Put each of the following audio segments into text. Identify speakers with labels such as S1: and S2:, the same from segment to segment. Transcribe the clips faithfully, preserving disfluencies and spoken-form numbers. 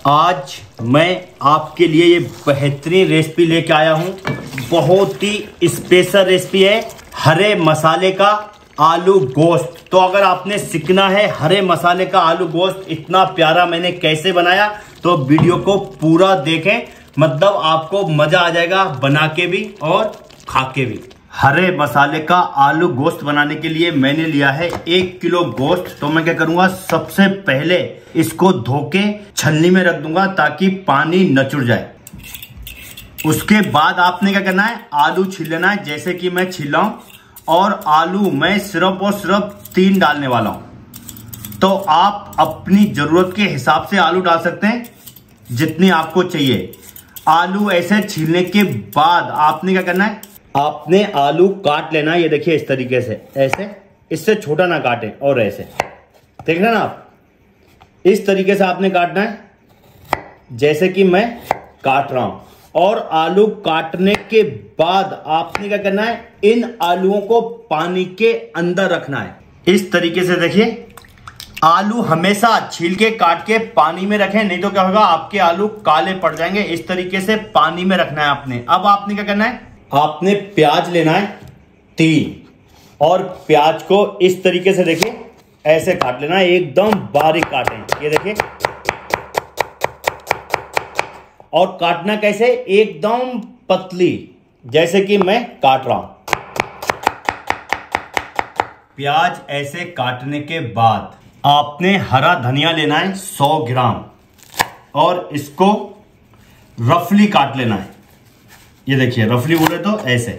S1: आज मैं आपके लिए ये बेहतरीन रेसिपी लेके आया हूँ। बहुत ही स्पेशल रेसिपी है, हरे मसाले का आलू गोश्त। तो अगर आपने सीखना है हरे मसाले का आलू गोश्त इतना प्यारा मैंने कैसे बनाया, तो वीडियो को पूरा देखें, मतलब आपको मजा आ जाएगा बना के भी और खा के भी। हरे मसाले का आलू गोश्त बनाने के लिए मैंने लिया है एक किलो गोश्त। तो मैं क्या करूंगा, सबसे पहले इसको धो के छलनी में रख दूंगा ताकि पानी नचुड़ जाए। उसके बाद आपने क्या करना है, आलू छील लेना है जैसे कि मैं छील रहा हूं। और आलू मैं सिर्फ और सिर्फ तीन डालने वाला हूं। तो आप अपनी जरूरत के हिसाब से आलू डाल सकते हैं जितनी आपको चाहिए। आलू ऐसे छीलने के बाद आपने क्या करना है, आपने आलू काट लेना है। ये देखिए इस तरीके से, ऐसे, इससे छोटा ना काटे, और ऐसे देख रहे ना आप, इस तरीके से आपने काटना है जैसे कि मैं काट रहा हूं। और आलू काटने के बाद आपने क्या करना है, इन आलूओं को पानी के अंदर रखना है इस तरीके से। देखिए आलू हमेशा छील के काट के पानी में रखें, नहीं तो क्या होगा, आपके आलू काले पड़ जाएंगे। इस तरीके से पानी में रखना है आपने। अब आपने क्या करना है, आपने प्याज लेना है तीन, और प्याज को इस तरीके से देखिए ऐसे काट लेना है, एकदम बारीक काटें। ये देखिए, और काटना कैसे, एकदम पतली जैसे कि मैं काट रहा हूं। प्याज ऐसे काटने के बाद आपने हरा धनिया लेना है सौ ग्राम, और इसको रफली काट लेना है। ये देखिए, रफली बोले तो ऐसे।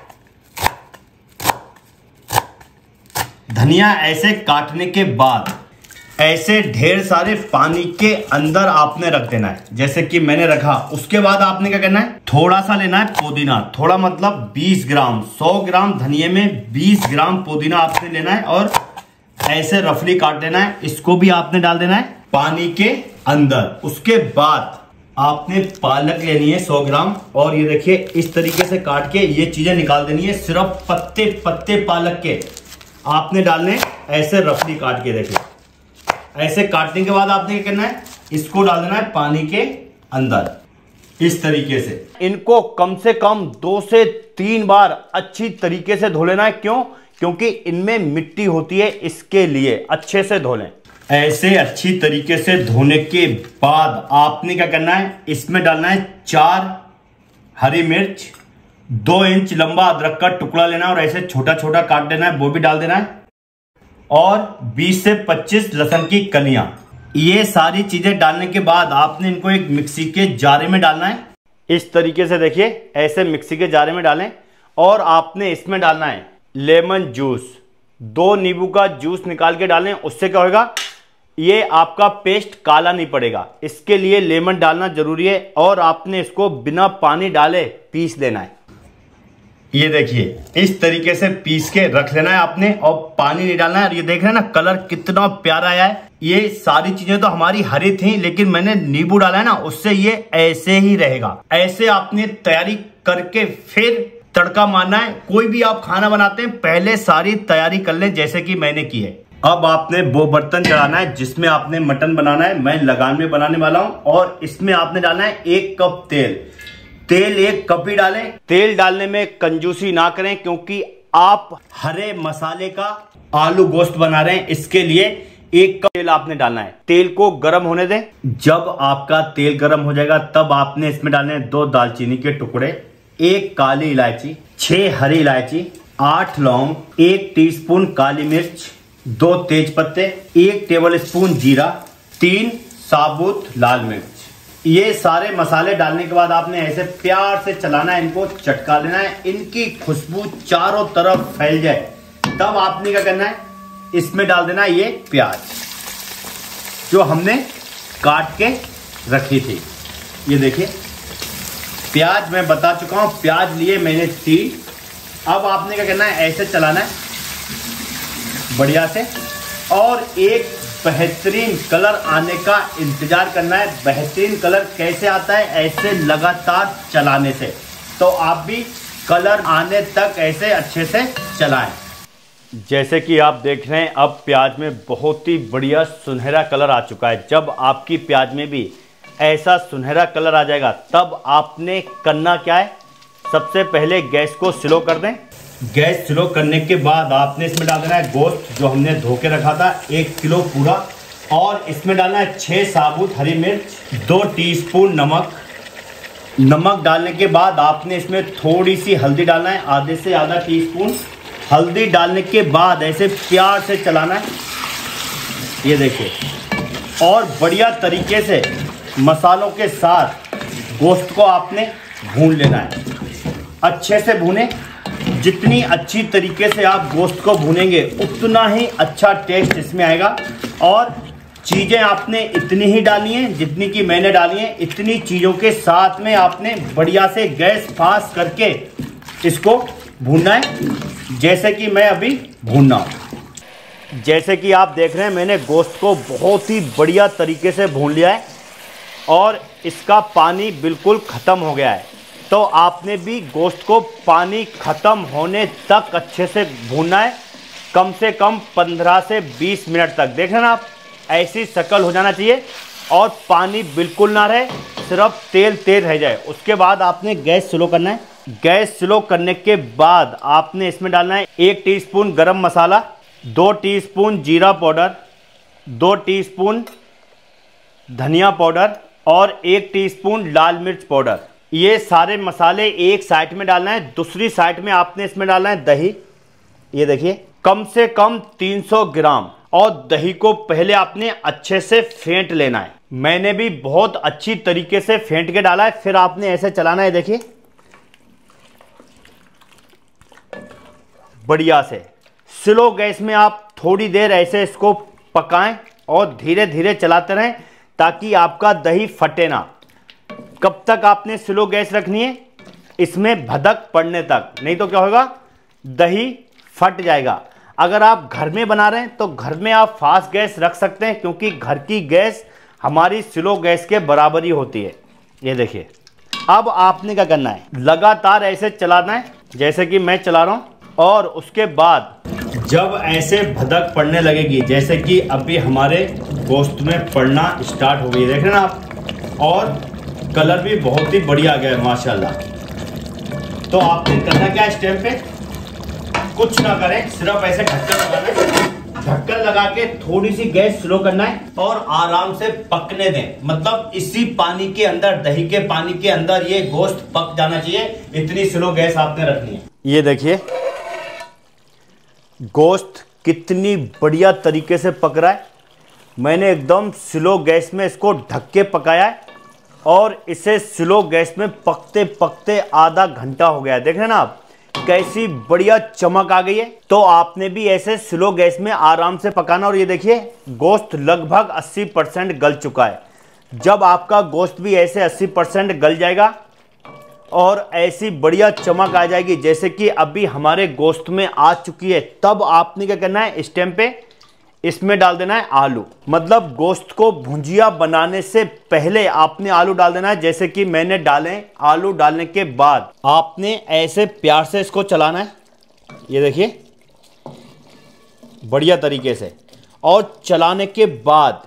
S1: धनिया ऐसे काटने के बाद ऐसे ढेर सारे पानी के अंदर आपने रख देना है जैसे कि मैंने रखा। उसके बाद आपने क्या करना है, थोड़ा सा लेना है पुदीना, थोड़ा मतलब बीस ग्राम। सौ ग्राम धनिये में बीस ग्राम पुदीना आपने लेना है और ऐसे रफली काट देना है। इसको भी आपने डाल देना है पानी के अंदर। उसके बाद आपने पालक लेनी है सौ ग्राम, और ये देखिए इस तरीके से काट के ये चीजें निकाल देनी है। सिर्फ पत्ते पत्ते पालक के आपने डालने, ऐसे रफली काट के। देखिए ऐसे काटने के बाद आपने क्या करना है, इसको डाल देना है पानी के अंदर इस तरीके से। इनको कम से कम दो से तीन बार अच्छी तरीके से धो लेना है। क्यों? क्योंकि इनमें मिट्टी होती है, इसके लिए अच्छे से धो लें। ऐसे अच्छी तरीके से धोने के बाद आपने क्या करना है, इसमें डालना है चार हरी मिर्च, दो इंच लंबा अदरक का टुकड़ा लेना है और ऐसे छोटा छोटा काट देना है, वो भी डाल देना है। और बीस से पच्चीस लहसुन की कलियां। ये सारी चीजें डालने के बाद आपने इनको एक मिक्सी के जारे में डालना है इस तरीके से। देखिए ऐसे मिक्सी के जारे में डालें, और आपने इसमें डालना है लेमन जूस। दो नींबू का जूस निकाल के डालें, उससे क्या होगा, ये आपका पेस्ट काला नहीं पड़ेगा। इसके लिए लेमन डालना जरूरी है। और आपने इसको बिना पानी डाले पीस लेना है। ये देखिए इस तरीके से पीस के रख लेना है आपने, और पानी नहीं डालना है। ये देख रहे हैं ना, कलर कितना प्यारा आया है। ये सारी चीजें तो हमारी हरी थी, लेकिन मैंने नींबू डाला है ना, उससे ये ऐसे ही रहेगा। ऐसे आपने तैयारी करके फिर तड़का मारना है। कोई भी आप खाना बनाते हैं, पहले सारी तैयारी कर लें जैसे कि मैंने की है। अब आपने वो बर्तन चढ़ाना है जिसमें आपने मटन बनाना है। मैं लगान में बनाने वाला हूं, और इसमें आपने डालना है एक कप तेल। तेल एक कप ही डालें। तेल डालने में कंजूसी ना करें, क्योंकि आप हरे मसाले का आलू गोश्त बना रहे हैं, इसके लिए एक कप तेल आपने डालना है। तेल को गर्म होने दें। जब आपका तेल गर्म हो जाएगा, तब आपने इसमें डालने हैं दो दालचीनी के टुकड़े, एक काली इलायची, छह हरी इलायची, आठ लौंग, एक टीस्पून काली मिर्च, दो तेज पत्ते, एक टेबल स्पून जीरा, तीन साबुत लाल मिर्च। ये सारे मसाले डालने के बाद आपने ऐसे प्यार से चलाना है, इनको चटका देना है। इनकी खुशबू चारों तरफ फैल जाए, तब आपने क्या करना है, इसमें डाल देना है ये प्याज जो हमने काट के रखी थी। ये देखिए प्याज मैं बता चुका हूं, प्याज लिए मैंने तीन। अब आपने क्या करना है, ऐसे चलाना है बढ़िया से, और एक बेहतरीन कलर आने का इंतजार करना है। बेहतरीन कलर कैसे आता है, ऐसे लगातार चलाने से। तो आप भी कलर आने तक ऐसे अच्छे से चलाएं। जैसे कि आप देख रहे हैं, अब प्याज में बहुत ही बढ़िया सुनहरा कलर आ चुका है। जब आपकी प्याज में भी ऐसा सुनहरा कलर आ जाएगा, तब आपने करना क्या है, सबसे पहले गैस को स्लो कर दें। गैस स्लो करने के बाद आपने इसमें डाल देना है गोश्त जो हमने धो के रखा था, एक किलो पूरा, और इसमें डालना है छः साबुत हरी मिर्च, दो टीस्पून नमक। नमक डालने के बाद आपने इसमें थोड़ी सी हल्दी डालना है, आधे से आधा टीस्पून। हल्दी डालने के बाद ऐसे प्यार से चलाना है, ये देखिए, और बढ़िया तरीके से मसालों के साथ गोश्त को आपने भून लेना है। अच्छे से भूने, जितनी अच्छी तरीके से आप गोश्त को भूनेंगे उतना ही अच्छा टेस्ट इसमें आएगा। और चीज़ें आपने इतनी ही डाली हैं जितनी कि मैंने डाली हैं, इतनी चीज़ों के साथ में आपने बढ़िया से गैस फास्ट करके इसको भूनना है, जैसे कि मैं अभी भूनना हूँ। जैसे कि आप देख रहे हैं मैंने गोश्त को बहुत ही बढ़िया तरीके से भून लिया है और इसका पानी बिल्कुल ख़त्म हो गया है। तो आपने भी गोश्त को पानी ख़त्म होने तक अच्छे से भूनना है, कम से कम पंद्रह से बीस मिनट तक। देख रहे हैं आप, ऐसी शक्ल हो जाना चाहिए और पानी बिल्कुल ना रहे, सिर्फ तेल तेल रह जाए। उसके बाद आपने गैस स्लो करना है। गैस स्लो करने के बाद आपने इसमें डालना है एक टीस्पून गरम मसाला, दो टीस्पून जीरा पाउडर, दो टीस्पून धनिया पाउडर और एक टीस्पून लाल मिर्च पाउडर। ये सारे मसाले एक साइड में डालना है। दूसरी साइड में आपने इसमें डालना है दही, ये देखिए, कम से कम तीन सौ ग्राम। और दही को पहले आपने अच्छे से फेंट लेना है। मैंने भी बहुत अच्छी तरीके से फेंट के डाला है। फिर आपने ऐसे चलाना है, देखिए, बढ़िया से स्लो गैस में आप थोड़ी देर ऐसे इसको पकाएं और धीरे धीरे चलाते रहें ताकि आपका दही फटे ना। कब तक आपने स्लो गैस रखनी है, इसमें भदक पड़ने तक, नहीं तो क्या होगा, दही फट जाएगा। अगर आप घर में बना रहे हैं तो घर में आप फास्ट गैस रख सकते हैं, क्योंकि घर की गैस हमारी स्लो गैस के बराबर ही होती है। ये देखिए, अब आपने क्या करना है, लगातार ऐसे चलाना है जैसे कि मैं चला रहा हूँ। और उसके बाद जब ऐसे भदक पड़ने लगेगी, जैसे कि अभी हमारे गोश्त में पड़ना स्टार्ट हो गई, देख रहे हैं ना आप, और कलर भी बहुत ही बढ़िया आ गया है माशाल्लाह। तो आपने करना क्या है, इस टाइम पे कुछ ना करें, सिर्फ ऐसे ढक्कन लगाना है। ढक्कन लगा के थोड़ी सी गैस स्लो करना है और आराम से पकने दें। मतलब इसी पानी के अंदर, दही के पानी के अंदर ये गोश्त पक जाना चाहिए, इतनी स्लो गैस आपने रखनी है। ये देखिए गोश्त कितनी बढ़िया तरीके से पक रहा है। मैंने एकदम स्लो गैस में इसको ढक के पकाया है और इसे स्लो गैस में पकते पकते आधा घंटा हो गया है। देख रहे हैं ना आप, कैसी बढ़िया चमक आ गई है। तो आपने भी ऐसे स्लो गैस में आराम से पकाना। और ये देखिए गोश्त लगभग अस्सी परसेंट गल चुका है। जब आपका गोश्त भी ऐसे अस्सी परसेंट गल जाएगा और ऐसी बढ़िया चमक आ जाएगी जैसे कि अभी हमारे गोश्त में आ चुकी है, तब आपने क्या करना है, इस टाइम पे इसमें डाल देना है आलू। मतलब गोश्त को भुंजिया बनाने से पहले आपने आलू डाल देना है, जैसे कि मैंने डाले। आलू डालने के बाद आपने ऐसे प्यार से इसको चलाना है, ये देखिए, बढ़िया तरीके से। और चलाने के बाद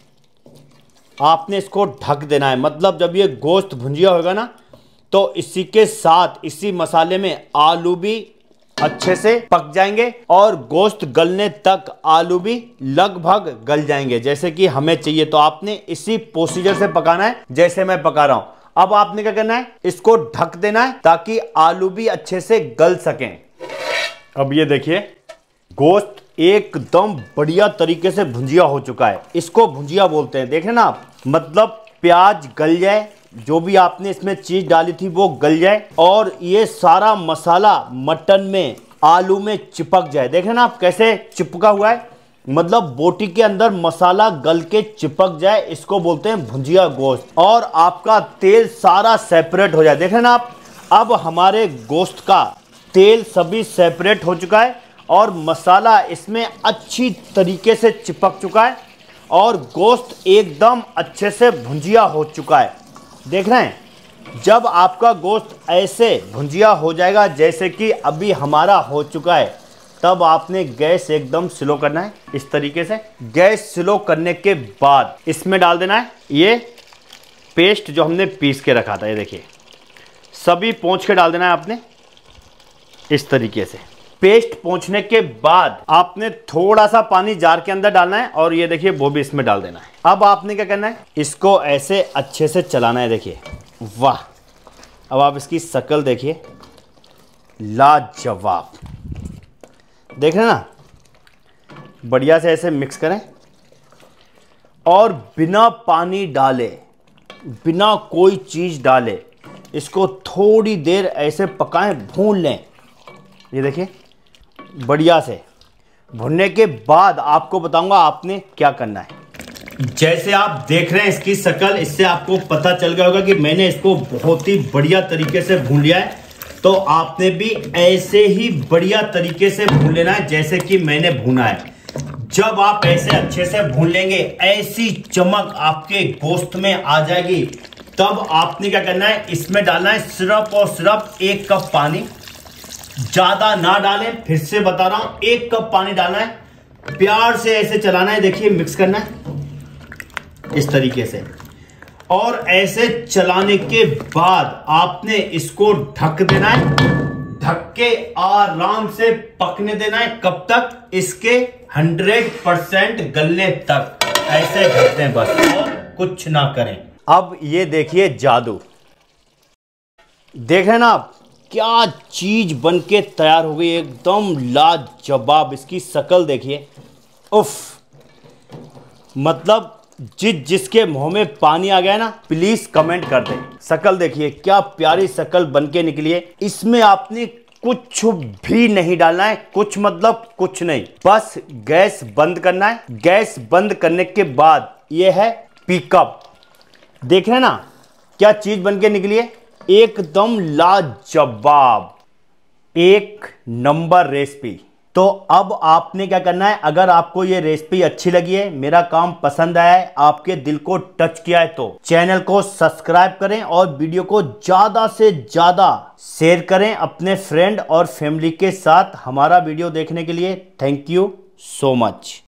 S1: आपने इसको ढक देना है। मतलब जब ये गोश्त भुंजिया होगा ना, तो इसी के साथ, इसी मसाले में आलू भी अच्छे से पक जाएंगे और गोश्त गलने तक आलू भी लगभग गल जाएंगे जैसे कि हमें चाहिए। तो आपने इसी प्रोसीजर से पकाना है जैसे मैं पका रहा हूं। अब आपने क्या करना है, इसको ढक देना है ताकि आलू भी अच्छे से गल सकें। अब ये देखिए गोश्त एकदम बढ़िया तरीके से भुंजिया हो चुका है। इसको भुंजिया बोलते हैं, देख रहे ना आप। मतलब प्याज गल जाए, जो भी आपने इसमें चीज डाली थी वो गल जाए और ये सारा मसाला मटन में, आलू में चिपक जाए। देखें ना आप कैसे चिपका हुआ है। मतलब बोटी के अंदर मसाला गल के चिपक जाए, इसको बोलते हैं भुंजिया गोश्त। और आपका तेल सारा सेपरेट हो जाए। देखें ना आप, अब हमारे गोश्त का तेल सभी सेपरेट हो चुका है और मसाला इसमें अच्छी तरीके से चिपक चुका है और गोश्त एकदम अच्छे से भुंजिया हो चुका है। देख रहे हैं, जब आपका गोश्त ऐसे भुंजिया हो जाएगा जैसे कि अभी हमारा हो चुका है, तब आपने गैस एकदम स्लो करना है। इस तरीके से गैस स्लो करने के बाद इसमें डाल देना है ये पेस्ट जो हमने पीस के रखा था, ये देखिए सभी पोंछ के डाल देना है आपने इस तरीके से। पेस्ट पोंछने के बाद आपने थोड़ा सा पानी जार के अंदर डालना है और ये देखिए वो भी इसमें डाल देना है। अब आपने क्या करना है, इसको ऐसे अच्छे से चलाना है। देखिए वाह, अब आप इसकी शक्ल देखिए, लाजवाब। देख रहे हैं ना, बढ़िया से ऐसे मिक्स करें और बिना पानी डाले, बिना कोई चीज़ डाले इसको थोड़ी देर ऐसे पकाएं, भून लें। ये देखिए बढ़िया से भुनने के बाद आपको बताऊंगा आपने क्या करना है। जैसे आप देख रहे हैं इसकी शक्ल, इससे आपको पता चल गया होगा कि मैंने इसको बहुत ही बढ़िया तरीके से भून लिया है। तो आपने भी ऐसे ही बढ़िया तरीके से भून लेना है जैसे कि मैंने भूना है। जब आप ऐसे अच्छे से भून लेंगे, ऐसी चमक आपके गोश्त में आ जाएगी, तब आपने क्या करना है, इसमें डालना है सिर्फ और सिर्फ एक कप पानी। ज्यादा ना डालें, फिर से बता रहा हूं, एक कप पानी डालना है। प्यार से ऐसे चलाना है, देखिए मिक्स करना है इस तरीके से। और ऐसे चलाने के बाद आपने इसको ढक देना है, ढक के आराम से पकने देना है। कब तक? इसके हंड्रेड परसेंट गलने तक। ऐसे ढकते हैं बस, और कुछ ना करें। अब ये देखिए जादू, देख रहे हैं ना आप, क्या चीज बन के तैयार हो गई, एकदम लाजवाब। इसकी शक्ल देखिए, उफ, मतलब जिस जिसके मुंह में पानी आ गया ना, प्लीज कमेंट कर दे। शक्ल देखिए क्या प्यारी शक्ल बन के निकली है। इसमें आपने कुछ भी नहीं डालना है, कुछ मतलब कुछ नहीं, बस गैस बंद करना है। गैस बंद करने के बाद ये है पिकअप। देख रहे हैं ना क्या चीज बन के निकली है, एकदम लाजवाब, एक नंबर रेसिपी। तो अब आपने क्या करना है, अगर आपको ये रेसिपी अच्छी लगी है, मेरा काम पसंद आया है, आपके दिल को टच किया है, तो चैनल को सब्सक्राइब करें और वीडियो को ज्यादा से ज्यादा शेयर करें अपने फ्रेंड और फैमिली के साथ। हमारा वीडियो देखने के लिए थैंक यू सो मच।